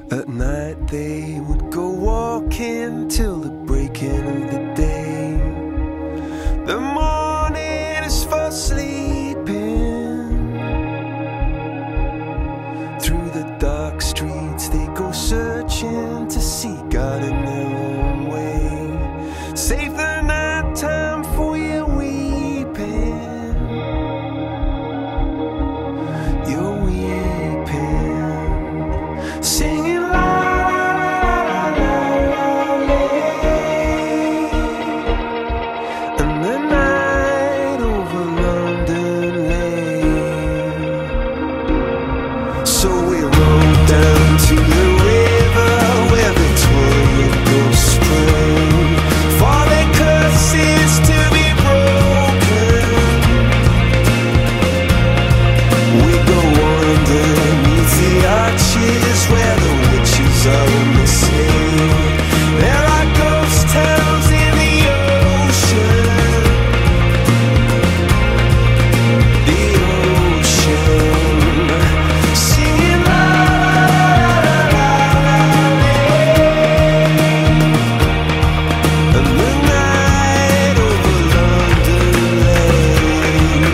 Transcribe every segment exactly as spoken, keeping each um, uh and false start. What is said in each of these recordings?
At night they would go walking till the breaking of the day. The morning is for sleeping. Through the dark streets they go searching to see God in their own way. Save the night time for your weeping. You're weeping, singing la la la la la. And the night over London lay. So we rode down to the river where Victoria goes spring. For their curses to be broken, we go underneath the arches where the witches are in the sea. There are ghost towns in the ocean, the ocean, singing la la la la la. And the night over London lay.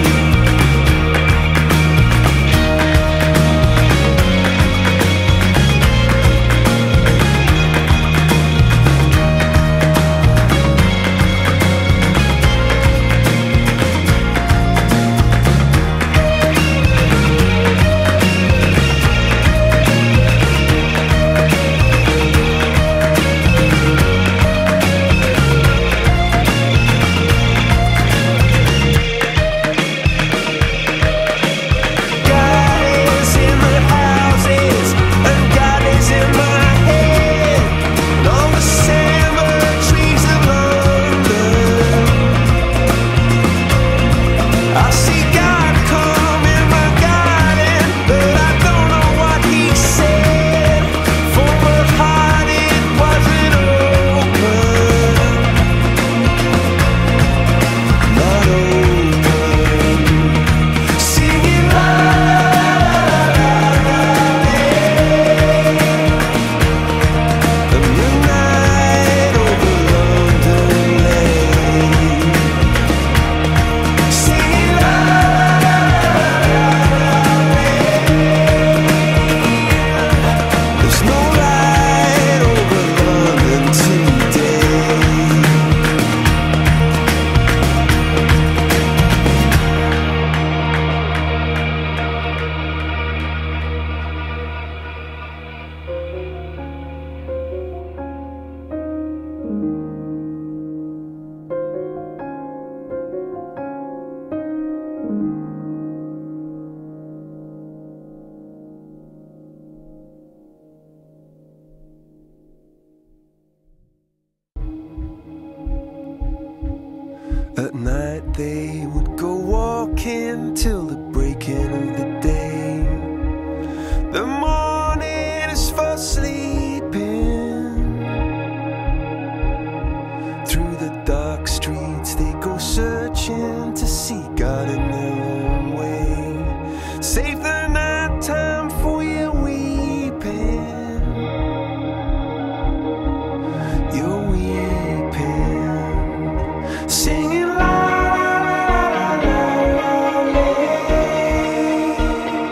God is in the houses, and God is in my head, and all the cemeteries of London. I see God come in my garden, but I don't know what He said. For my heart it wasn't open, not open. Singing la la la la. And the night over London lay. Singing la la la la. There's no light over London today. At night they would go walking till the breaking of the day. The morning is for sleeping. Through the dark streets they go searching to see God in their own way. Save the night time for your weeping. You're weeping, singing la la la la la.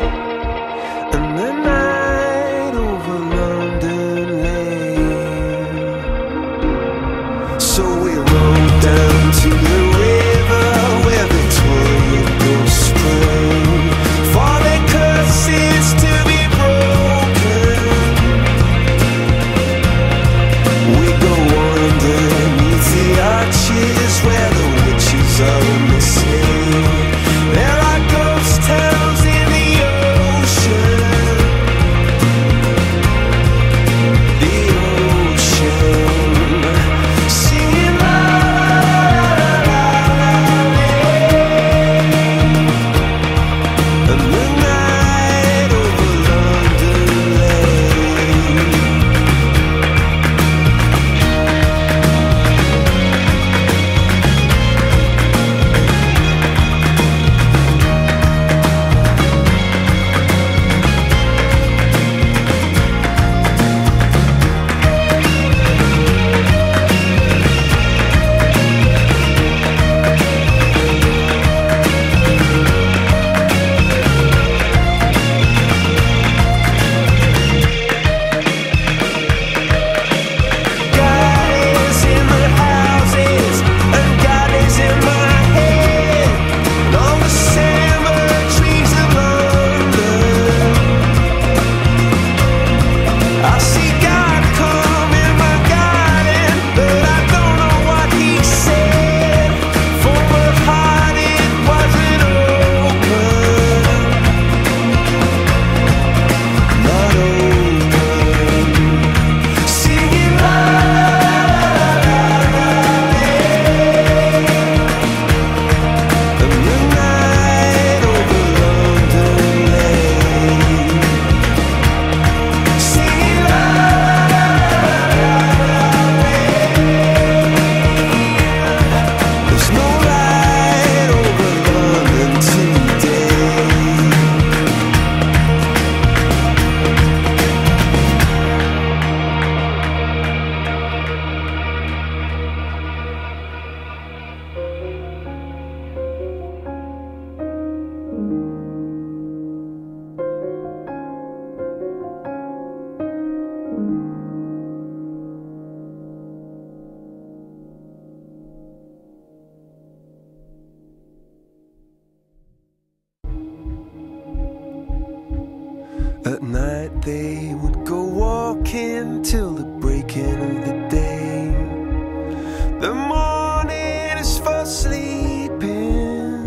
At night they would go walking till the breaking of the day. The morning is for sleeping.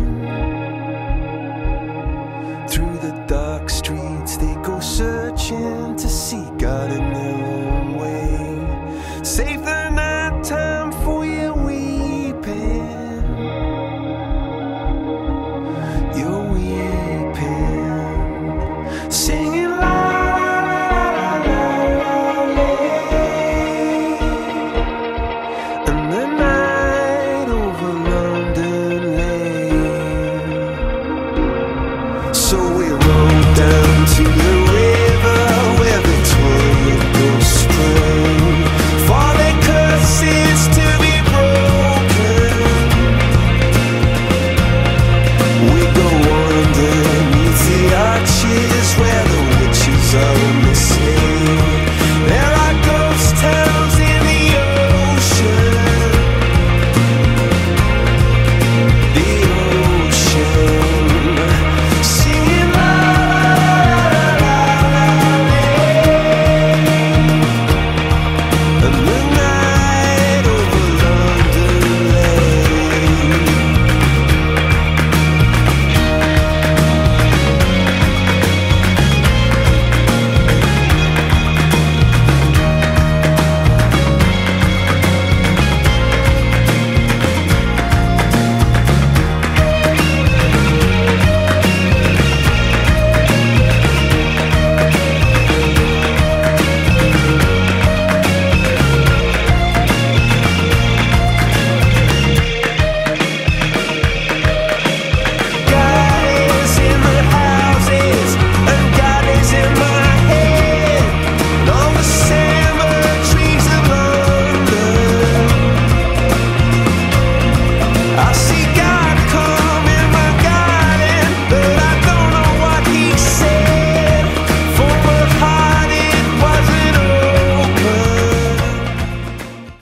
Through the dark streets they go searching to see God in their own way. Save the night time for your weeping. You're weeping, singing.